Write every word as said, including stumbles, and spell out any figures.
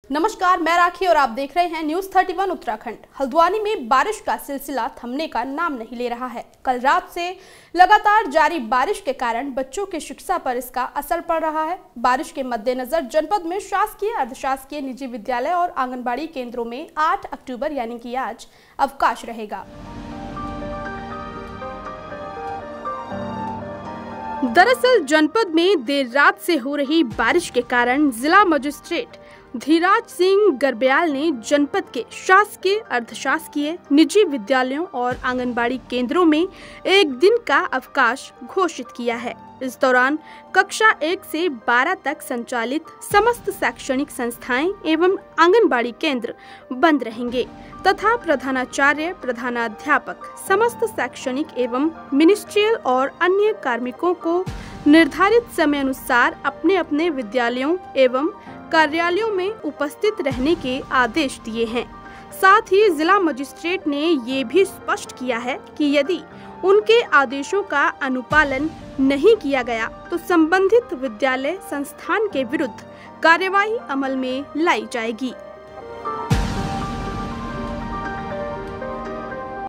नमस्कार, मैं राखी और आप देख रहे हैं न्यूज इकतीस उत्तराखंड। हल्द्वानी में बारिश का सिलसिला थमने का नाम नहीं ले रहा है। कल रात से लगातार जारी बारिश के कारण बच्चों की शिक्षा पर इसका असर पड़ रहा है। बारिश के मद्देनजर जनपद में शासकीय, अर्धशासकीय, निजी विद्यालय और आंगनबाड़ी केंद्रों में आठ अक्टूबर यानी कि आज अवकाश रहेगा। दरअसल जनपद में देर रात से हो रही बारिश के कारण जिला मजिस्ट्रेट धीराज सिंह गर्ब्याल ने जनपद के शासकीय, अर्धशासकीय, निजी विद्यालयों और आंगनबाड़ी केंद्रों में एक दिन का अवकाश घोषित किया है। इस दौरान कक्षा एक से बारह तक संचालित समस्त शैक्षणिक संस्थाएं एवं आंगनबाड़ी केंद्र बंद रहेंगे तथा प्रधानाचार्य, प्रधानाध्यापक, समस्त शैक्षणिक एवं मिनिस्ट्रियल और अन्य कार्मिकों को निर्धारित समय अनुसार अपने अपने विद्यालयों एवं कार्यालयों में उपस्थित रहने के आदेश दिए हैं। साथ ही जिला मजिस्ट्रेट ने ये भी स्पष्ट किया है कि यदि उनके आदेशों का अनुपालन नहीं किया गया तो संबंधित विद्यालय संस्थान के विरुद्ध कार्यवाही अमल में लाई जाएगी।